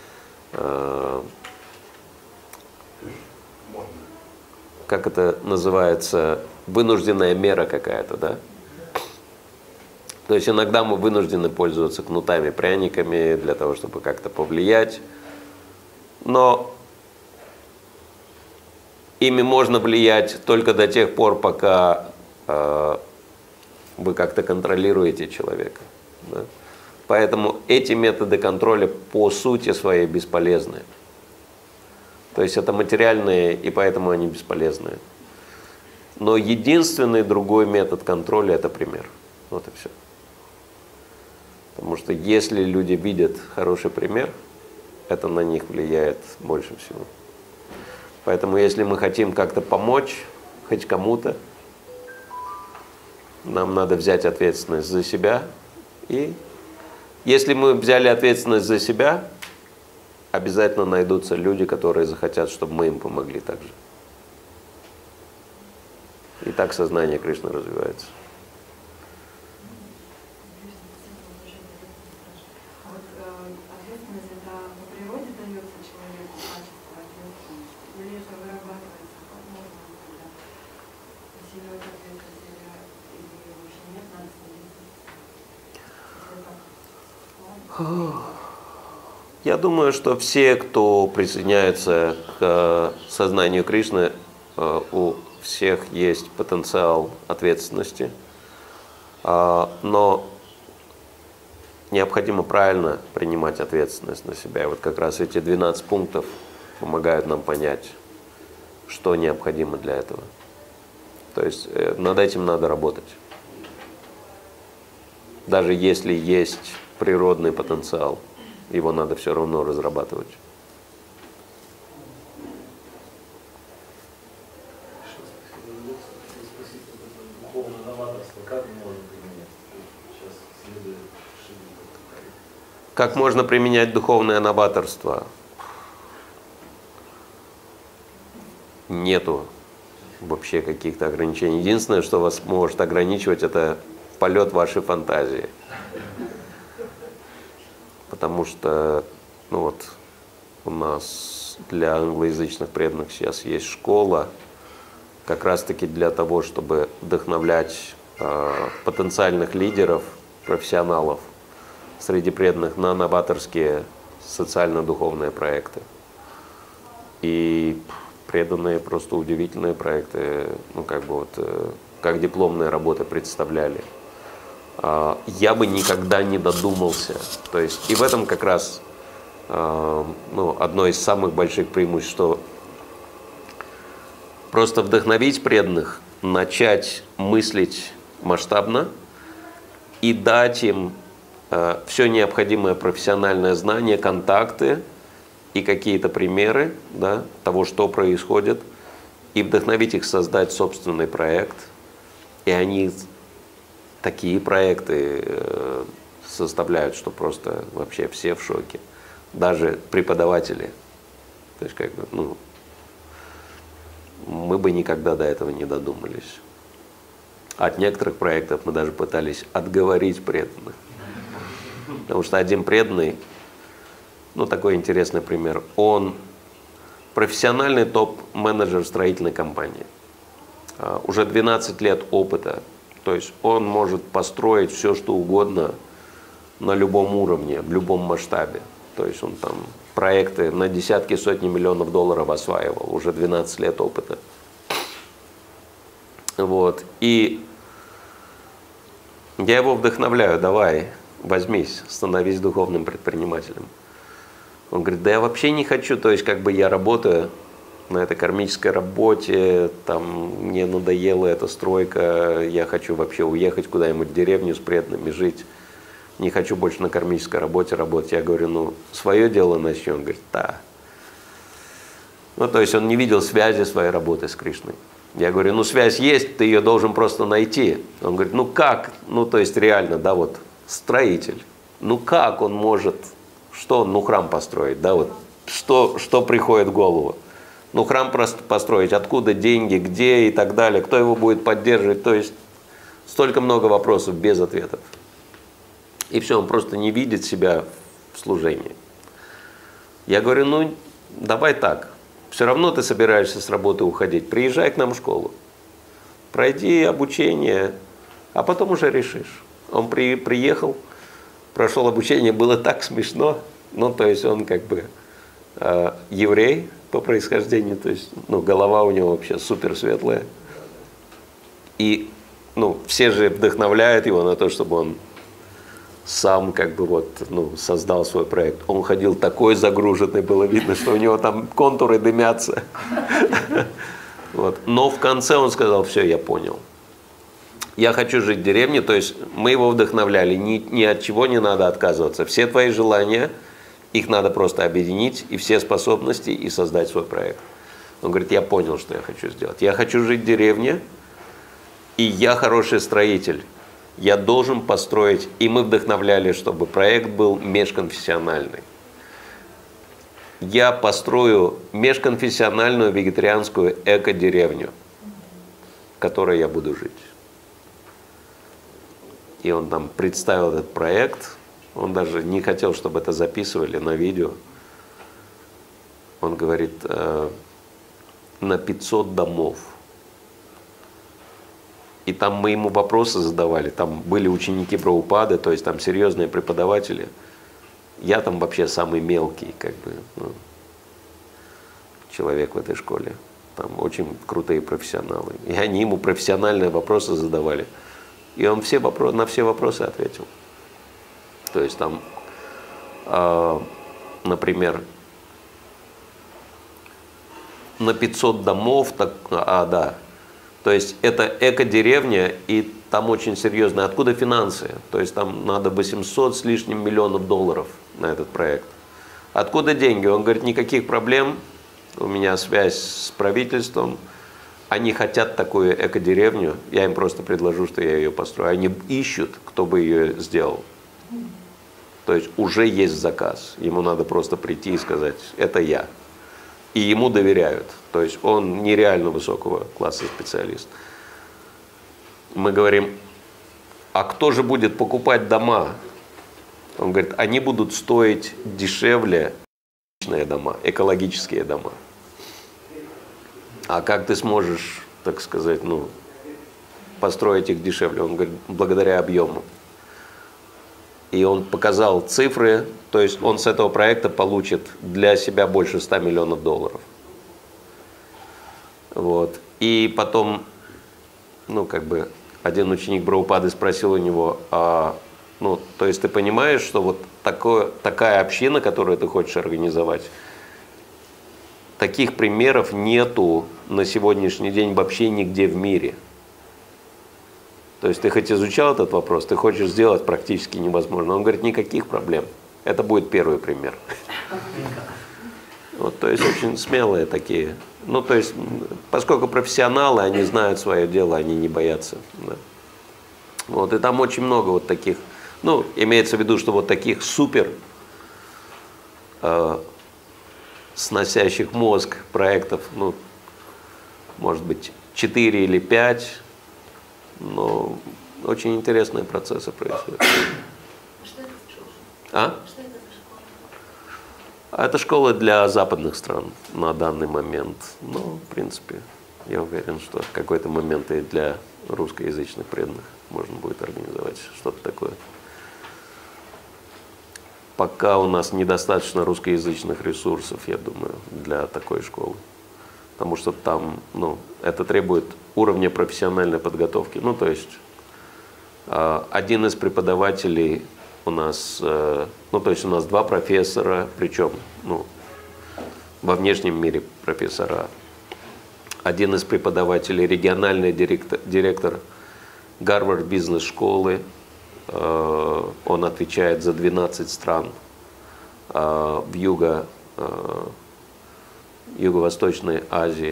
как это называется, вынужденная мера какая-то, да? То есть иногда мы вынуждены пользоваться кнутами, пряниками для того, чтобы как-то повлиять, но ими можно влиять только до тех пор, пока вы как-то контролируете человека. Да? Поэтому эти методы контроля по сути своей бесполезны. То есть это материальные, и поэтому они бесполезны. Но единственный другой метод контроля – это пример. Вот и все. Потому что если люди видят хороший пример, это на них влияет больше всего. Поэтому если мы хотим как-то помочь хоть кому-то, нам надо взять ответственность за себя. И если мы взяли ответственность за себя, обязательно найдутся люди, которые захотят, чтобы мы им помогли также. И так сознание Кришны развивается. А вот ответственность это по природе дается человеку качество ответственности, или это вырабатывается, возможно, когда усиливать ответственность, или вообще нет, надо следить. Я думаю, что все, кто присоединяется к сознанию Кришны, у всех есть потенциал ответственности, но необходимо правильно принимать ответственность на себя. И вот как раз эти 12 пунктов помогают нам понять, что необходимо для этого. То есть над этим надо работать. Даже если есть природный потенциал, его надо все равно разрабатывать. Духовное новаторство как можно применять? Сейчас следует Как можно применять духовное новаторство? Нету вообще каких-то ограничений. Единственное, что вас может ограничивать, это полет вашей фантазии. Потому что, у нас для англоязычных преданных сейчас есть школа, как раз-таки для того, чтобы вдохновлять потенциальных лидеров, профессионалов среди преданных на новаторские социально-духовные проекты. И преданные просто удивительные проекты, как дипломные работы представляли. Я бы никогда не додумался. То есть и в этом как раз одно из самых больших преимуществ, что просто вдохновить преданных, начать мыслить масштабно и дать им все необходимое профессиональное знание, контакты и какие-то примеры, да, того, что происходит, и вдохновить их создать собственный проект. И они такие проекты составляют, что просто вообще все в шоке. даже преподаватели. То есть, как бы, ну, мы бы никогда до этого не додумались. От некоторых проектов мы даже пытались отговорить преданных. Потому что один преданный, ну, такой интересный пример, он профессиональный топ-менеджер строительной компании. Уже 12 лет опыта. То есть он может построить все, что угодно на любом уровне, в любом масштабе. То есть он там проекты на десятки, сотни миллионов долларов осваивал, уже 12 лет опыта. Вот. И я его вдохновляю: давай, возьмись, становись духовным предпринимателем. Он говорит: да я вообще не хочу, то есть как бы я работаю на этой кармической работе, там мне надоела эта стройка, я хочу вообще уехать куда-нибудь в деревню с преданными жить, не хочу больше на кармической работе работать. Я говорю: ну, свое дело начнем. Он говорит: да. Ну, то есть он не видел связи своей работы с Кришной. Я говорю: ну, связь есть, ты ее должен просто найти. Он говорит: ну, как? Ну, то есть реально, да, вот строитель. Ну, как он может, что он, ну, храм построить, да, вот, что приходит в голову? Ну, храм просто построить, откуда деньги, где и так далее, кто его будет поддерживать, то есть столько много вопросов без ответов. И все, он просто не видит себя в служении. Я говорю: ну, давай так, все равно ты собираешься с работы уходить, приезжай к нам в школу, пройди обучение, а потом уже решишь. Он приехал, прошел обучение, было так смешно, ну, то есть он как бы еврей по происхождению, то есть, ну, голова у него вообще супер светлая. И, ну, все же вдохновляют его на то, чтобы он сам как бы вот, ну, создал свой проект. Он ходил такой загруженный, было видно, что у него там контуры дымятся. Вот. Но в конце он сказал: все, я понял. Я хочу жить в деревне, то есть мы его вдохновляли, ни от чего не надо отказываться. Все твои желания, их надо просто объединить, и все способности, и создать свой проект. Он говорит: я понял, что я хочу сделать. Я хочу жить в деревне, и я хороший строитель. Я должен построить, и мы вдохновляли, чтобы проект был межконфессиональный. Я построю межконфессиональную вегетарианскую эко-деревню, в которой я буду жить. И он там представил этот проект. Он даже не хотел, чтобы это записывали на видео. Он говорит: на 500 домов. И там мы ему вопросы задавали. Там были ученики Прабхупады, то есть там серьезные преподаватели. Я там вообще самый мелкий, как бы, ну, человек в этой школе. Там очень крутые профессионалы. И они ему профессиональные вопросы задавали. И он на все вопросы ответил. То есть там, например, на 500 домов, да, то есть это эко-деревня, и там очень серьезно. Откуда финансы? То есть там надо 800 с лишним миллионов долларов на этот проект. Откуда деньги? Он говорит: никаких проблем, у меня связь с правительством, они хотят такую эко-деревню, я им просто предложу, что я ее построю. Они ищут, кто бы ее сделал. То есть уже есть заказ, ему надо просто прийти и сказать: это я. И ему доверяют, то есть он нереально высокого класса специалист. Мы говорим: а кто же будет покупать дома? Он говорит: они будут стоить дешевле, экологичные дома, экологические дома. А как ты сможешь, так сказать, ну, построить их дешевле? Он говорит: благодаря объему. И он показал цифры, то есть он с этого проекта получит для себя больше 100 миллионов долларов. Вот. И потом, ну, как бы, один ученик Прабхупады спросил у него: ну, то есть ты понимаешь, что вот такая община, которую ты хочешь организовать, таких примеров нету на сегодняшний день вообще нигде в мире. То есть ты хоть изучал этот вопрос, ты хочешь сделать практически невозможно. Он говорит: никаких проблем. Это будет первый пример. Вот, то есть очень смелые такие. Ну, то есть, поскольку профессионалы, они знают свое дело, они не боятся. Да. Вот, и там очень много вот таких, ну, имеется в виду, что вот таких супер сносящих мозг проектов, ну, может быть, 4 или 5, но очень интересные процессы происходят. Что это за школа? А? Что это за школа? Это школа для западных стран на данный момент. Но, в принципе, я уверен, что в какой-то момент и для русскоязычных преданных можно будет организовать что-то такое. Пока у нас недостаточно русскоязычных ресурсов, я думаю, для такой школы. Потому что там, ну, это требует уровня профессиональной подготовки. Ну, то есть, один из преподавателей у нас, ну, то есть у нас 2 профессора, причем, ну, во внешнем мире профессора. Один из преподавателей, региональный директор Гарвард бизнес-школы, он отвечает за 12 стран в Юго-Восточной Азии.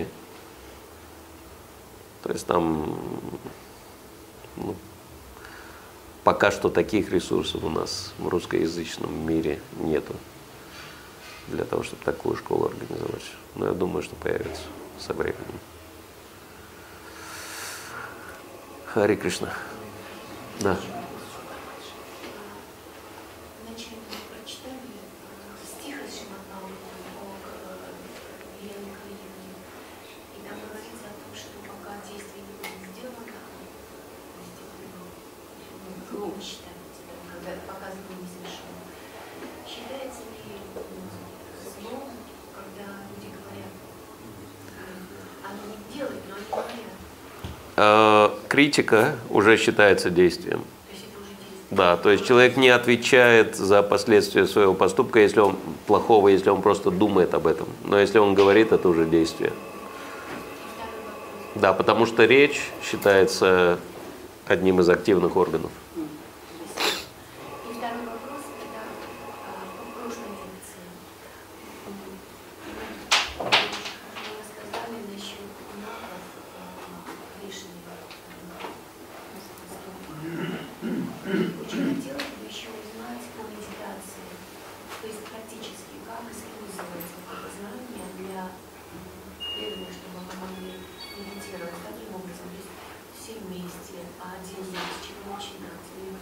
То есть там, ну, пока что таких ресурсов у нас в русскоязычном мире нету для того, чтобы такую школу организовать. Но я думаю, что появится со временем. Хари Кришна. Да. Вначале мы прочитали стих из Шримад-Бхагаватам о влиянии Кали-юги. И там говорится о том, что пока действие не будет сделано, злом считается, когда пока зло не совершено. Считается ли злом, когда люди говорят, оно не делает, но они говорят? Критика уже считается действием. То есть это уже действие. Да, то есть человек не отвечает за последствия своего поступка, если он плохого, если он просто думает об этом. Но если он говорит, это уже действие. Да, потому что речь считается одним из активных органов. И второй вопрос, это в прошлой лекции вы рассказали насчет навыков Кришны. Очень хотелось бы еще узнать о медитации, то есть практически как использовать это знание для преданных, чтобы мы могли медитировать, каким образом, то есть все вместе, а один с чего начинать.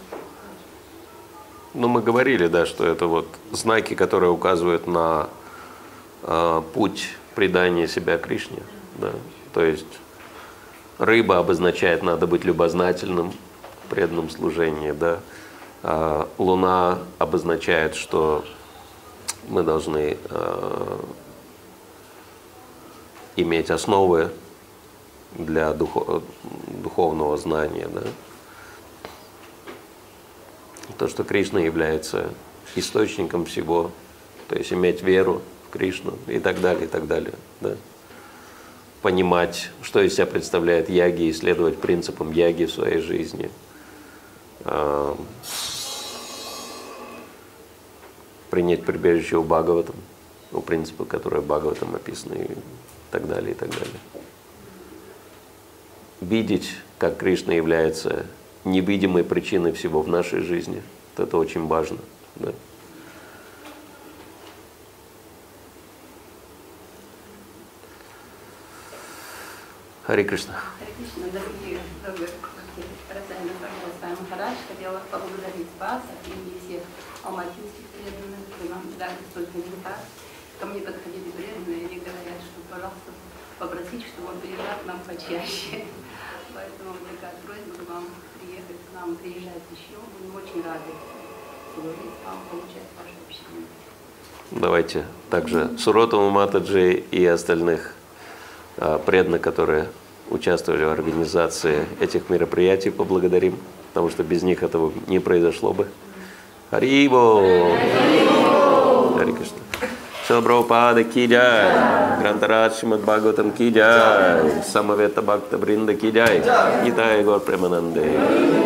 Ну, мы говорили, да, что это вот знаки, которые указывают на путь предания себя Кришне. Да. То есть рыба обозначает, надо быть любознательным в преданном служении. Да. Луна обозначает, что мы должны иметь основы для духовного знания. Да. То, что Кришна является источником всего, то есть иметь веру в Кришну и так далее, и так далее. Да. Понимать, что из себя представляет яги, исследовать принципам яги в своей жизни. Принять прибежище у Бхагаватам, у принципа, которые в Бхагаватам описаны, и так далее, и так далее. Видеть, как Кришна является невидимой причиной всего в нашей жизни. Это очень важно. Да. Хари Кришна. Харе Кришна, дорогие Махарадж, хотела поблагодарить вас от имени всех алматинских преданных. Вы нам дали столько лента. Ко мне подходили преданные и говорят, что, пожалуйста, попросите, чтобы он приезжал к нам почаще. Поэтому такая просьба к вам приехать к нам, приезжать еще. Будем очень рады служить вам, получать ваше общение. Давайте также Суротаму Матаджи и остальных преданных, которые участвовали в организации этих мероприятий, поблагодарим, потому что без них этого не произошло бы. Харибо! Хари Кришна. Шрила Прабхупада ки джай, Грантарадж Шримад Бхагаватам ки джай, Самавета Бхакта Бринда ки джай, Нитай Гор Премананде.